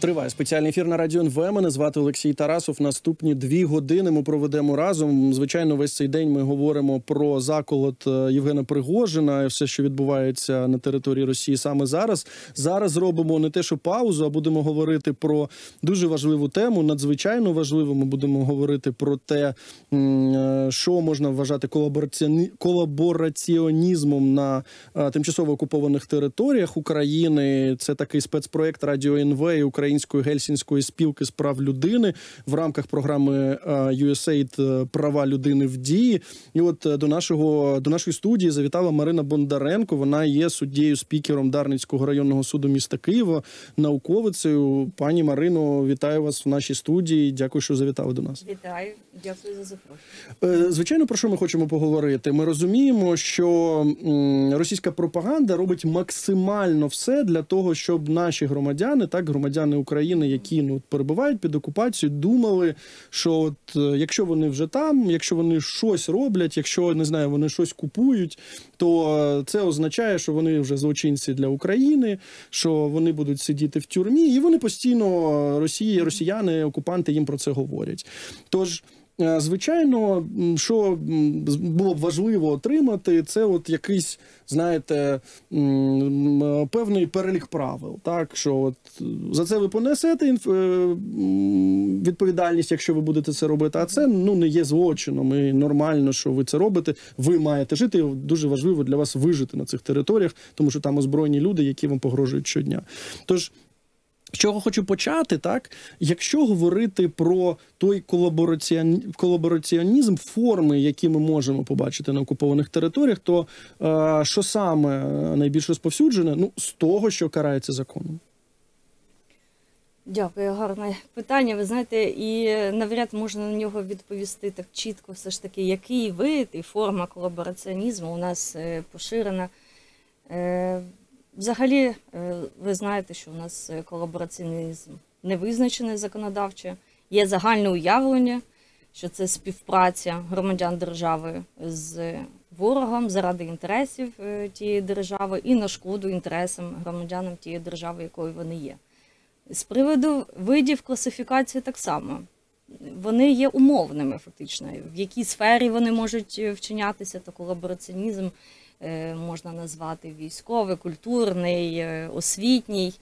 Триває спеціальний ефір на Радіо НВ. Мене звати Олексій Тарасов. Наступні 2 години ми проведемо разом. Звичайно, весь цей день ми говоримо про заколот Євгена Пригожина і все, що відбувається на території Росії саме зараз. Зараз зробимо не те, що паузу, а будемо говорити про дуже важливу тему, надзвичайно важливу. Ми будемо говорити про те, що можна вважати колабораціонізмом на тимчасово окупованих територіях України. Це такий спецпроєкт Радіо НВ і Української Гельсінської спілки з прав людини в рамках програми USAID «Права людини в дії». І от до нашої студії завітала Марина Бондаренко. Вона є суддєю-спікером Дарницького районного суду міста Києва, науковицею. Пані Марино, вітаю вас в нашій студії. Дякую, що завітали до нас. Вітаю. Дякую за запрошення. Звичайно, про що ми хочемо поговорити? Ми розуміємо, що російська пропаганда робить максимально все для того, щоб наші громадяни, громадяни України, які перебувають під окупацією, думали, що якщо вони вже там, якщо вони щось роблять, якщо, не знаю, вони щось купують, то це означає, що вони вже злочинці для України, що вони будуть сидіти в тюрмі, і вони постійно, росіяни, окупанти їм про це говорять. Тож, звичайно, що було б важливо отримати, це от якийсь, знаєте, певний перелік правил, так, що от за це ви понесете відповідальність, якщо ви будете це робити, а це, не є злочином, і нормально, що ви це робите, ви маєте жити, і дуже важливо для вас вижити на цих територіях, тому що там озброєні люди, які вам погрожують щодня. Тож, з чого хочу почати, так? Якщо говорити про той колабораціонізм, форми, які ми можемо побачити на окупованих територіях, то що саме найбільш розповсюджене? З того, що карається законом. Дякую, гарне питання. Ви знаєте, і навряд можна на нього відповісти так чітко, все ж таки, який вид і форма колабораціонізму у нас поширена. Взагалі, ви знаєте, що у нас колабораціонізм не визначений законодавчо. Є загальне уявлення, що це співпраця громадян держави з ворогом заради інтересів тієї держави і на шкоду інтересам громадянам тієї держави, якою вони є. З приводу видів класифікації так само. Вони є умовними фактично. В якій сфері вони можуть вчинятися, то колабораціонізм можна назвати військовий, культурний, освітній,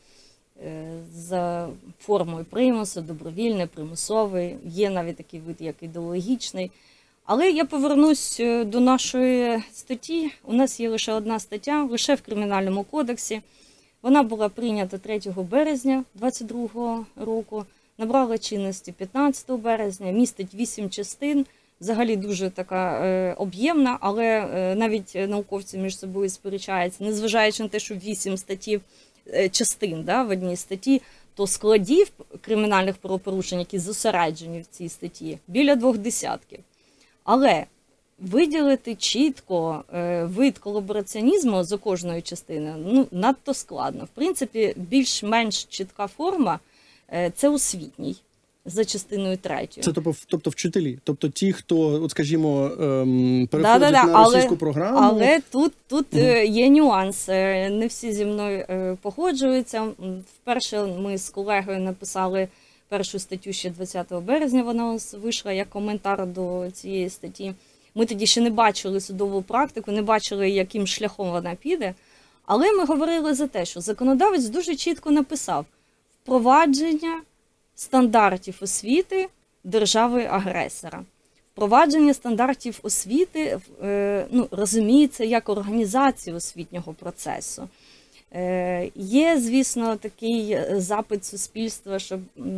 за формою примусу, добровільний, примусовий. Є навіть такий вид, як ідеологічний. Але я повернусь до нашої статті. У нас є лише одна стаття, лише в Кримінальному кодексі. Вона була прийнята 3 березня 2022 року, набрала чинності 15 березня, містить 8 частин. Взагалі дуже така об'ємна, але навіть науковці між собою сперечаються, незважаючи на те, що 8 частин в одній статті, то складів кримінальних правопорушень, які зосереджені в цій статті, біля 20. Але виділити чітко вид колабораціонізму за кожною частиною надто складно. В принципі, більш-менш чітка форма – це освітній. За частиною 3. Це тобто вчителі, тобто ті, хто, от скажімо, переходять на російську програму. Але тут є нюанс. Не всі зі мною погоджуються. Вперше ми з колегою написали першу статтю ще 20 березня, вона вийшла як коментар до цієї статті. Ми тоді ще не бачили судову практику, не бачили, яким шляхом вона піде. Але ми говорили за те, що законодавець дуже чітко написав впровадження стандартів освіти держави-агресора. Впровадження стандартів освіти розуміється як організацію освітнього процесу. Є, звісно, такий запит суспільства, щоб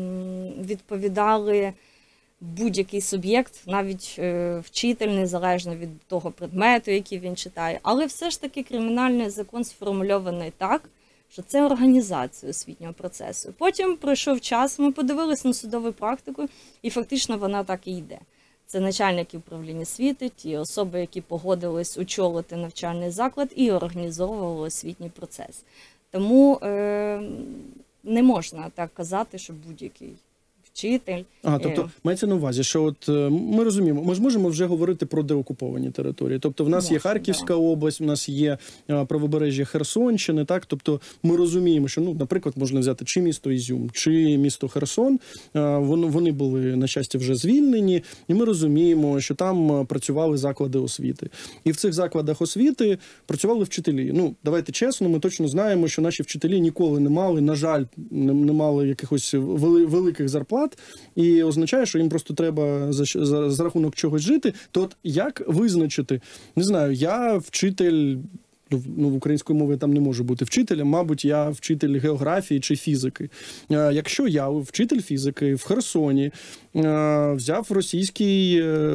відповідали будь-який суб'єкт, навіть вчитель, незалежно від того предмету, який він читає. Але все ж таки кримінальний закон сформульований так, що це організація освітнього процесу. Потім пройшов час, ми подивилися на судову практику, і фактично вона так і йде. Це начальники управління освіти, ті особи, які погодились очолити навчальний заклад і організовували освітній процес. Тому не можна так казати, що будь-який вчитель. Тобто мається на увазі, що от ми розуміємо, ми ж можемо вже говорити про деокуповані території. Тобто в нас є Харківська область, в нас є правобережжя Херсонщини, так? Тобто ми розуміємо, що, наприклад, можна взяти чи місто Ізюм, чи місто Херсон, вони були, на щастя, вже звільнені, і ми розуміємо, що там працювали заклади освіти. І в цих закладах освіти працювали вчителі. Давайте чесно, ми точно знаємо, що наші вчителі ніколи не мали, на жаль, не мали якихось великих зарплат, і означає, що їм просто треба за рахунок чогось жити. То от як визначити? Не знаю, я вчитель, в української мови там не можу бути вчителем, мабуть, я вчитель географії чи фізики. Якщо я вчитель фізики в Херсоні взяв російський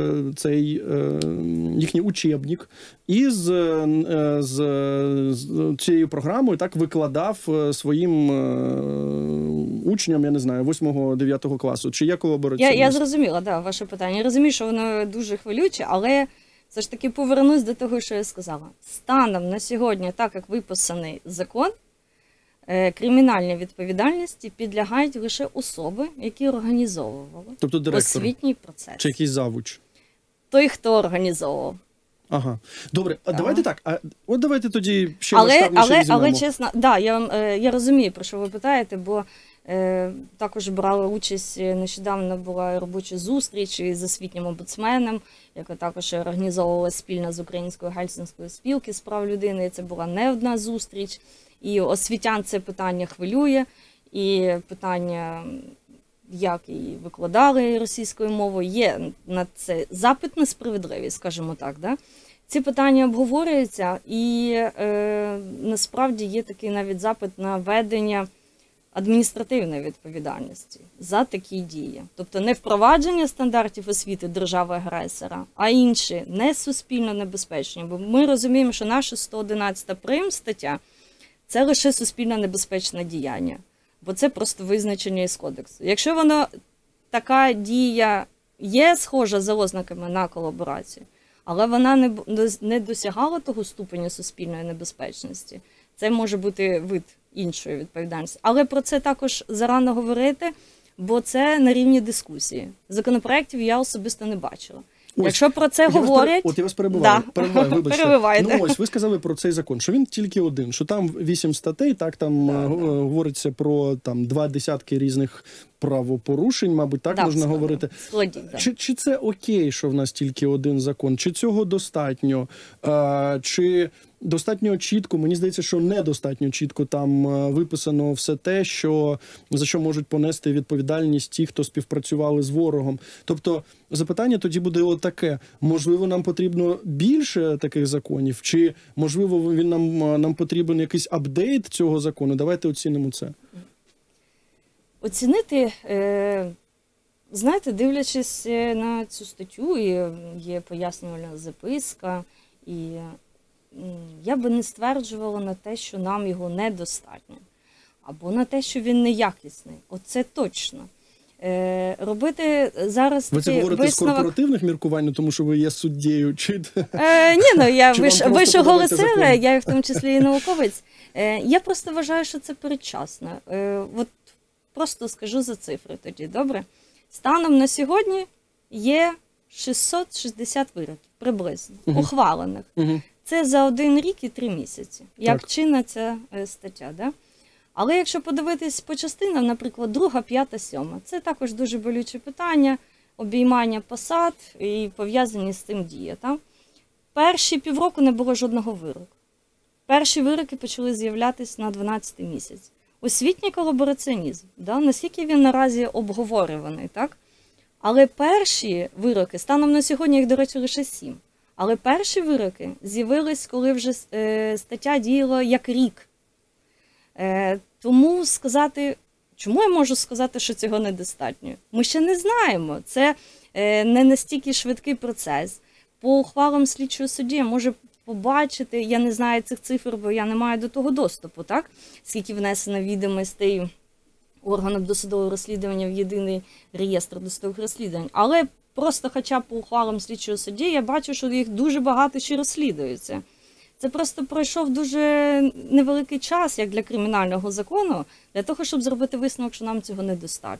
їхній учебник і з цією програмою так викладав своїм учням, я не знаю, 8-9 класу. Чи є колабораціонність? Я зрозуміла, ваше питання. Я розумію, що воно дуже хвилююче, але все ж таки повернусь до того, що я сказала. Станом на сьогодні, так як виписаний закон, кримінальній відповідальності підлягають лише особи, які організовували освітній процес. Чи якийсь завуч? Той, хто організовував. Ага. Добре, а давайте так. От давайте тоді ще масштабніше візьмемо. Але чесно, я розумію, про що ви питаєте, бо також брала участь, нещодавно була робоча зустріч із освітнім омбудсменом, яка також організовувала спільно з Українською Гельсінською спілки з прав людини. І це була не одна зустріч. І освітян це питання хвилює, і питання, як її викладали російською мовою, є на це запит на справедливість, скажімо так. Да? Ці питання обговорюються, і насправді є такий навіть запит на введення адміністративної відповідальності за такі дії. Тобто не впровадження стандартів освіти держави-агресора, а інші, не суспільно небезпечні. Бо ми розуміємо, що наша 111 прим. Стаття – це лише суспільно небезпечне діяння. Бо це просто визначення із кодексу. Якщо воно, така дія є схожа за ознаками на колаборацію, але вона не досягала того ступеня суспільної небезпечності, це може бути вид іншої відповідальності. Але про це також зарано говорити, бо це на рівні дискусії. Законопроєктів я особисто не бачила. Якщо про це говорять... Я вас перебиваю, вибачте. Перебивайте. Ви сказали про цей закон, що він тільки один, що там 8 статей, там говориться про 20 різних правопорушень, мабуть, так можна говорити. Чи це окей, що в нас тільки один закон? Чи цього достатньо? Чи достатньо чітко, мені здається, що недостатньо чітко там виписано все те, за що можуть понести відповідальність ті, хто співпрацювали з ворогом. Тобто запитання тоді буде отаке. Можливо, нам потрібно більше таких законів? Чи, можливо, нам потрібен якийсь апдейт цього закону? Давайте оцінимо це. Оцінити, знаєте, дивлячись на цю статтю, є пояснювальна записка, і я би не стверджувала на те, що нам його недостатньо, або на те, що він неякісний. Оце точно. Робити зараз ви це говорите з корпоративних міркувань, тому що ви є суддєю? Ви ж оголосили, я в тому числі і науковець. Я просто вважаю, що це передчасно. Просто скажу за цифри тоді, добре? Станом на сьогодні є 660 вироків, приблизно, ухвалених. Це за 1 рік і 3 місяці, як чинна ця стаття. Да? Але якщо подивитись по частинам, наприклад, 2, 5, 7, це також дуже болюче питання, обіймання посад і пов'язані з цим дії. Перші півроку не було жодного вироку. Перші вироки почали з'являтися на 12-й місяць. Освітній колабораціонізм, наскільки він наразі обговорюваний, так? Але перші вироки, станом на сьогодні їх, до речі, лише 7, але перші вироки з'явились, коли вже стаття діяла як рік. Тому сказати, чому я можу сказати, що цього недостатньо? Ми ще не знаємо, це не настільки швидкий процес. По ухвалам слідчого судді може побачити, я не знаю цих цифр, бо я не маю до того доступу, так? Скільки внесено відомостей органів досудового розслідування в єдиний реєстр досудових розслідувань. Але просто хоча б по ухвалам слідчого судді я бачу, що їх дуже багато ще розслідується. Це просто пройшов дуже невеликий час, як для кримінального закону, для того, щоб зробити висновок, що нам цього недостатньо.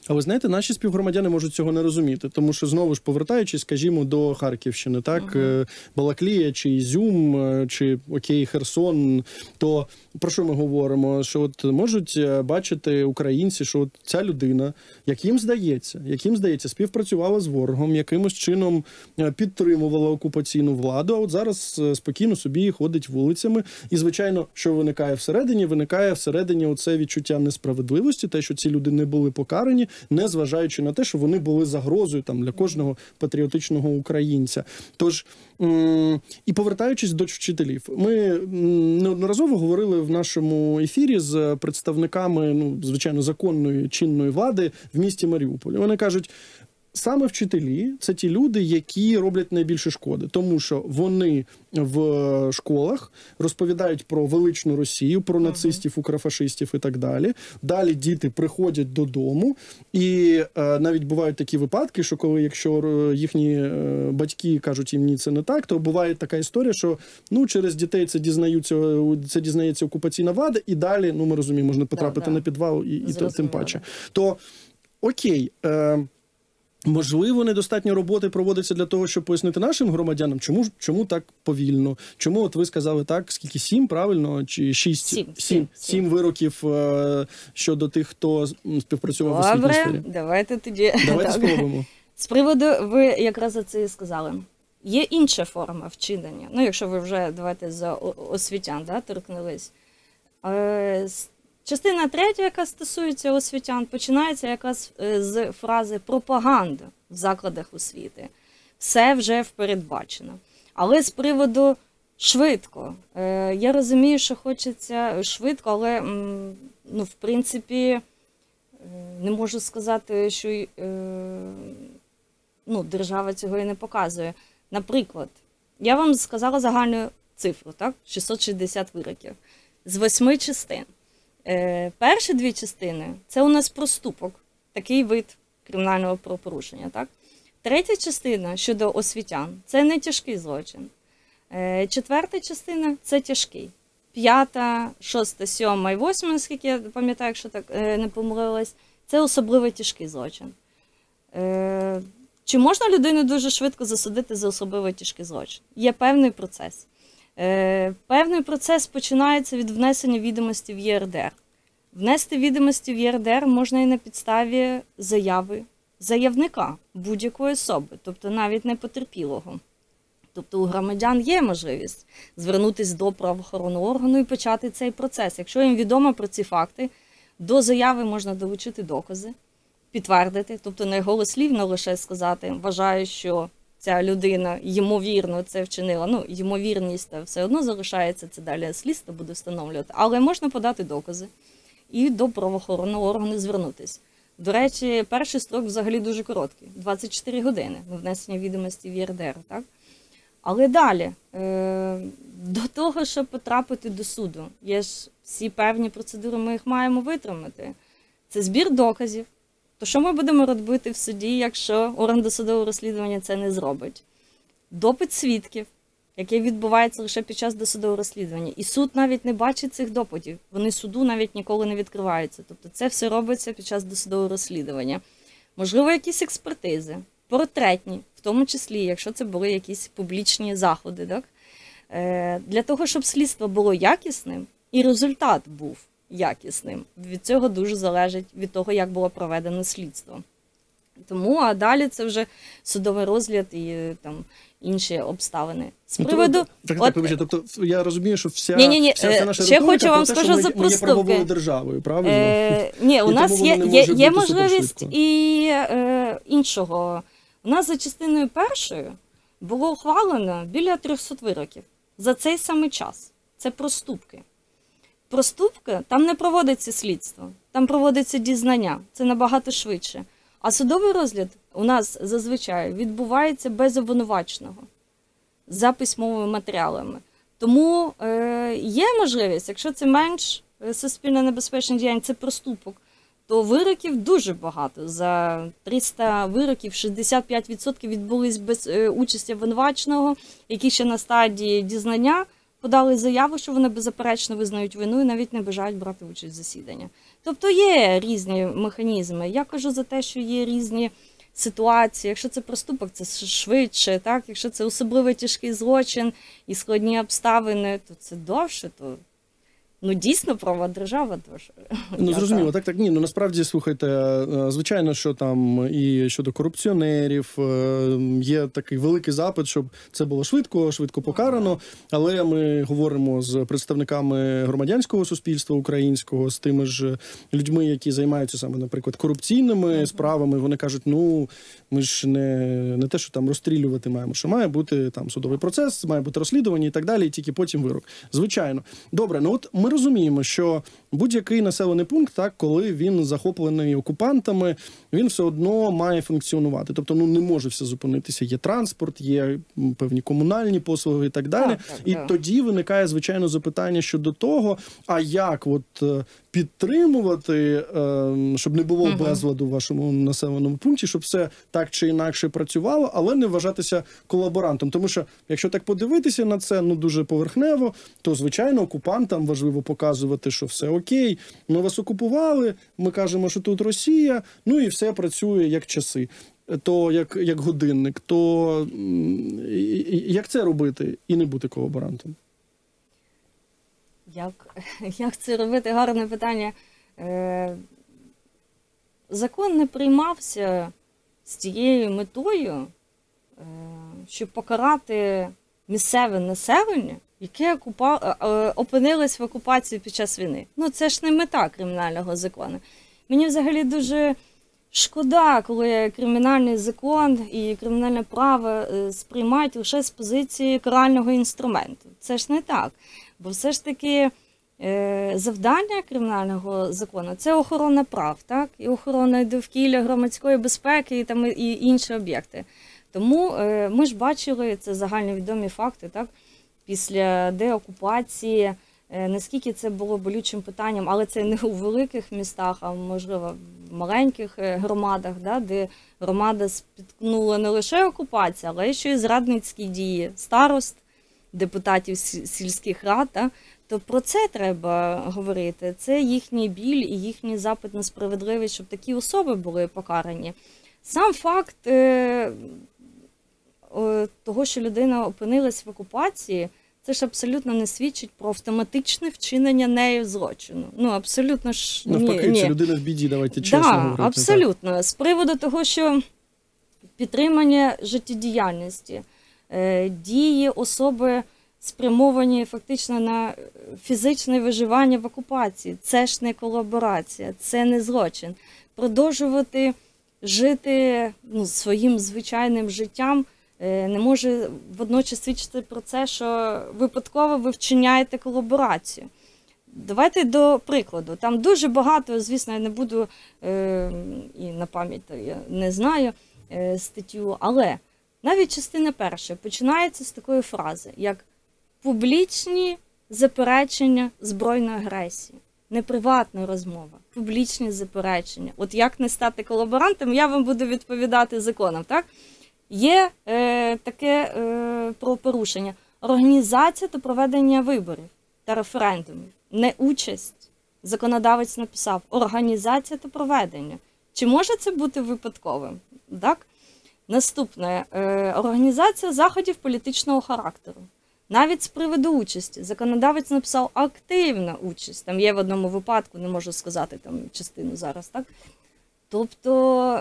А ви знаєте, наші співгромадяни можуть цього не розуміти, тому що, знову ж повертаючись, скажімо, до Харківщини, так, Балаклія, чи Ізюм, чи, окей, Херсон, то про що ми говоримо? Що от можуть бачити українці, що от ця людина, як їм здається, співпрацювала з ворогом, якимось чином підтримувала окупаційну владу, а от зараз спокійно собі ходить вулицями. І, звичайно, що виникає всередині? Виникає всередині оце відчуття несправедливості, те, що ці люди не були покарані, незважаючи на те, що вони були загрозою там для кожного патріотичного українця. Тож, і повертаючись до вчителів, ми неодноразово говорили в нашому ефірі з представниками, ну, звичайно, законної чинної влади в місті Маріуполі. Вони кажуть, саме вчителі – це ті люди, які роблять найбільше шкоди, тому що вони в школах розповідають про величну Росію, про нацистів, укрофашистів і так далі. Далі діти приходять додому, і навіть бувають такі випадки, що коли, якщо їхні батьки кажуть їм, ні, це не так, то буває така історія, що, ну, через дітей це дізнається окупаційна влада, і далі, ну, ми розуміємо, можна потрапити на підвал і тим паче. То, окей, можливо, недостатньо роботи проводиться для того, щоб пояснити нашим громадянам, чому так повільно? Чому, от ви сказали так, скільки, 7, правильно? Чи 6? 7 вироків щодо тих, хто співпрацював в освітній сфері. Давайте тоді. Давайте спробуємо. З приводу, ви якраз за це і сказали. Є інша форма вчинення. Ну, якщо ви вже, давайте, за освітян, да, торкнулись. Частина 3, яка стосується освітян, починається якраз з фрази «пропаганда» в закладах освіти. Все вже передбачено. Але з приводу «швидко». Я розумію, що хочеться швидко, але, ну, в принципі, не можу сказати, що ну, держава цього і не показує. Наприклад, я вам сказала загальну цифру, так? 660 вироків. З 8 частин. Перші 2 частини – це у нас проступок, такий вид кримінального правопорушення. Так? 3 частина щодо освітян – це не тяжкий злочин. 4 частина – це тяжкий. 5, 6, 7 і 8, наскільки я пам'ятаю, якщо так не помилилась, це особливо тяжкий злочин. Чи можна людину дуже швидко засудити за особливо тяжкий злочин? Є певний процес. Певний процес починається від внесення відомості в ЄРДР. Внести відомості в ЄРДР можна і на підставі заяви заявника будь-якої особи, тобто навіть не потерпілого. Тобто у громадян є можливість звернутися до правоохоронного органу і почати цей процес. Якщо їм відомо про ці факти, до заяви можна долучити докази, підтвердити, тобто не голослівно лише сказати, вважаю, що ця людина, ймовірно, це вчинила. Ну, ймовірність все одно залишається, це далі слідство буде встановлювати. Але можна подати докази і до правоохоронного органу звернутися. До речі, перший строк взагалі дуже короткий – 24 години на внесення відомості в ЄРДР. Так? Але далі, до того, щоб потрапити до суду, є ж всі певні процедури, ми їх маємо витримати. Це збір доказів. То що ми будемо робити в суді, якщо орган досудового розслідування це не зробить? Допит свідків, який відбувається лише під час досудового розслідування. І суд навіть не бачить цих допитів. Вони суду навіть ніколи не відкриваються. Тобто це все робиться під час досудового розслідування. Можливо, якісь експертизи, портретні, в тому числі, якщо це були якісь публічні заходи. Так? Для того, щоб слідство було якісним і результат був якісним. Від цього дуже залежить від того, як було проведено слідство. Тому, а далі це вже судовий розгляд і там інші обставини. З приводу... Тобто я розумію, що вся наша риторика хочу вам про те, скажу що за ми є правовою державою, правильно? Ні, у нас є можливість і іншого. У нас за частиною 1 було ухвалено біля 300 вироків за цей самий час. Це проступки. Проступки, там не проводиться слідство, там проводиться дізнання, це набагато швидше. А судовий розгляд у нас зазвичай відбувається без обвинуваченого, за письмовими матеріалами. Тому є можливість, якщо це менш суспільно небезпечне діяння, це проступок, то вироків дуже багато. За 300 вироків 65% відбулись без участі обвинуваченого, які ще на стадії дізнання подали заяву, що вони беззаперечно визнають вину і навіть не бажають брати участь в засіданні. Тобто є різні механізми. Я кажу за те, що є різні ситуації. Якщо це проступок, це швидше, так? Якщо це особливо тяжкий злочин і складні обставини, то це довше, то дійсно права держава теж. Зрозуміло, так, ні, насправді, слухайте, звичайно, що там і щодо корупціонерів є такий великий запит, щоб це було швидко покарано, але ми говоримо з представниками громадянського суспільства українського, з тими ж людьми, які займаються саме, наприклад, корупційними справами, вони кажуть, ми ж не те, що там розстрілювати маємо, що має бути там судовий процес, має бути розслідування і так далі, і тільки потім вирок. Звичайно. Добре, от ми розуміємо, що будь-який населений пункт, так, коли він захоплений окупантами, він все одно має функціонувати. Тобто, не може все зупинитися. Є транспорт, є певні комунальні послуги і так далі. І тоді виникає, звичайно, запитання щодо того, а як підтримувати, щоб не було безладу в вашому населеному пункті, щоб все так чи інакше працювало, але не вважатися колаборантом. Тому що, якщо так подивитися на це, дуже поверхнево, то, звичайно, окупантам важливо показувати, що все окей, ми вас окупували, ми кажемо, що тут Росія, і все працює як часи, то як годинник. То як це робити і не бути колаборантом? Як це робити? Гарне питання. Закон не приймався з тією метою, щоб покарати місцеве населення, яке опинилось в окупації під час війни. Це ж не мета кримінального закону. Мені взагалі дуже шкода, коли кримінальний закон і кримінальне право сприймають лише з позиції карального інструменту. Це ж не так. Бо все ж таки завдання кримінального закону – це охорона прав, так? І охорона довкілля, громадської безпеки і інші об'єкти. Тому ми ж бачили, це загальновідомі факти, так? Після деокупації, наскільки це було болючим питанням, але це не у великих містах, а можливо в маленьких громадах, де громада спіткнула не лише окупація, але ще й зрадницькі дії старост, депутатів сільських рад, то про це треба говорити. Це їхній біль і їхній запит на справедливість, щоб такі особи були покарані. Сам факт того, що людина опинилась в окупації, це ж абсолютно не свідчить про автоматичне вчинення нею злочину. Абсолютно ж ні. Навпаки, це людина в біді, давайте чесно говорити. Абсолютно. Так. З приводу того, що підтримання життєдіяльності, дії особи спрямовані фактично на фізичне виживання в окупації. Це ж не колаборація, це не злочин. Продовжувати жити своїм звичайним життям не може водночас свідчити про це, що випадково ви вчиняєте колаборацію. Давайте до прикладу. Там дуже багато, звісно, я не буду, і на пам'ять я не знаю статтю, але навіть частина перша починається з такої фрази, як публічні заперечення збройної агресії. Не приватна розмова, публічні заперечення. От як не стати колаборантом, я вам буду відповідати законом, так? Є таке правопорушення. Організація та проведення виборів та референдумів. Не участь. Законодавець написав. Організація та проведення. Чи може це бути випадковим? Так? Наступне. Організація заходів політичного характеру. Навіть з приводу участі. Законодавець написав активна участь. Там є в одному випадку, не можу сказати там частину зараз, так? Тобто,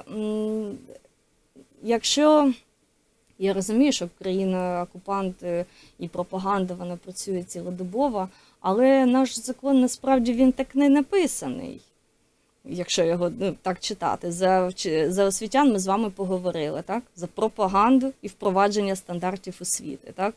якщо я розумію, що країна-окупант і пропаганда, вона працює цілодобово, але наш закон, насправді, він так не написаний, якщо його так читати. За освітян ми з вами поговорили, так? За пропаганду і впровадження стандартів освіти, так?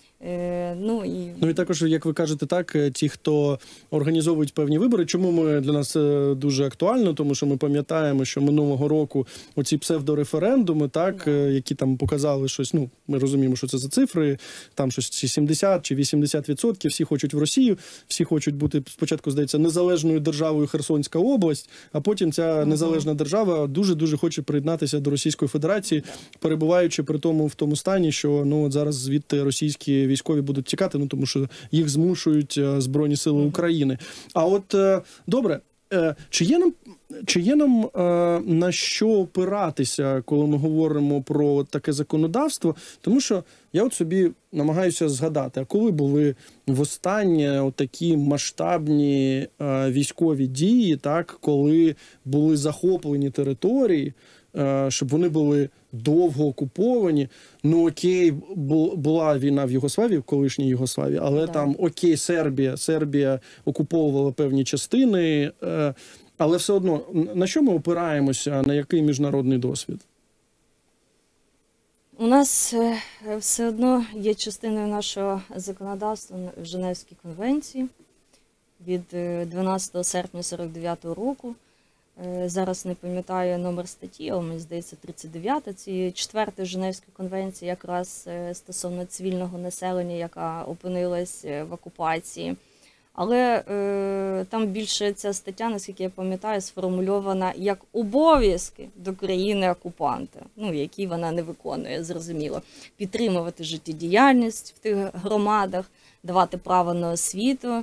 І також, як ви кажете, так, ті, хто організовують певні вибори, чому для нас це дуже актуально, тому що ми пам'ятаємо, що минулого року оці псевдореферендуми, так, які там показали щось, ми розуміємо, що це за цифри, там щось чи 70 чи 80%, всі хочуть в Росію, всі хочуть бути, спочатку, здається, незалежною державою Херсонська область, а потім ця незалежна держава дуже-дуже хоче приєднатися до Російської Федерації, перебуваючи при тому в тому стані, що от зараз звідти російські наші військові будуть тікати, ну тому що їх змушують Збройні Сили України. А от добре, чи є нам на що опиратися, коли ми говоримо про таке законодавство? Тому що я от собі намагаюся згадати, а коли були востаннє такі масштабні військові дії, так, коли були захоплені території, щоб вони були довго окуповані. Ну окей, була війна в Югославії, в колишній Югославії, але там окей, Сербія окуповувала певні частини, але все одно, на що ми опираємося, на який міжнародний досвід? У нас все одно є частиною нашого законодавства в Женевській конвенції від 12 серпня 49-го року. Зараз не пам'ятаю номер статті, але мені здається 39-та. Це 4-та Женевська конвенція якраз стосовно цивільного населення, яка опинилась в окупації. Але там більше ця стаття, наскільки я пам'ятаю, сформульована як обов'язки до країни-окупанта, ну, які вона не виконує, зрозуміло. Підтримувати життєдіяльність в тих громадах, давати право на освіту,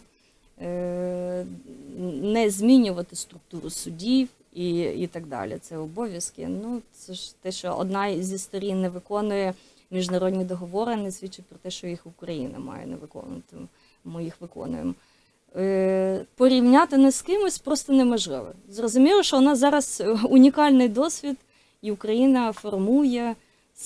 не змінювати структуру судів і так далі. Це обов'язки. Ну, це ж те, що одна зі сторін не виконує міжнародні договори, не свідчить про те, що їх Україна має не виконувати. Ми їх виконуємо. Порівняти не з кимось просто неможливо. Зрозуміло, що у нас зараз унікальний досвід, і Україна формує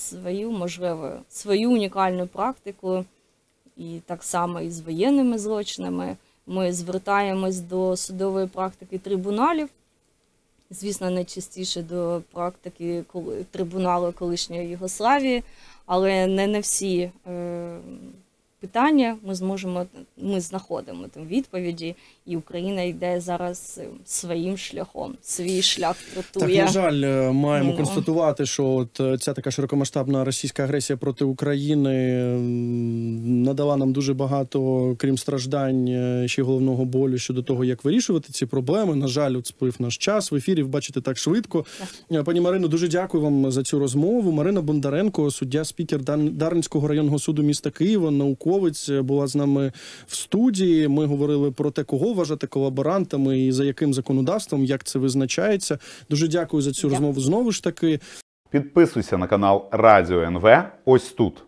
свою унікальну практику, і так само і з воєнними злочинами. Ми звертаємось до судової практики трибуналів, звісно, найчастіше до практики трибуналу колишньої Югославії, але не на всі питання ми знаходимо там відповіді, і Україна йде зараз своїм шляхом, свій шлях тротує. Так, на жаль, маємо констатувати, що от ця така широкомасштабна російська агресія проти України надала нам дуже багато, крім страждань, ще й головного болю щодо того, як вирішувати ці проблеми. На жаль, от сплив наш час в ефірі, бачите, так швидко. Так. Пані Марино, дуже дякую вам за цю розмову. Марина Бондаренко, суддя-спікер Дарницького районного суду міста Києва, науковець, була з нами в студії. Ми говорили про те, кого вважати колаборантами і за яким законодавством, як це визначається. Дуже дякую за цю розмову знову ж таки. Підписуйся на канал Радіо НВ ось тут.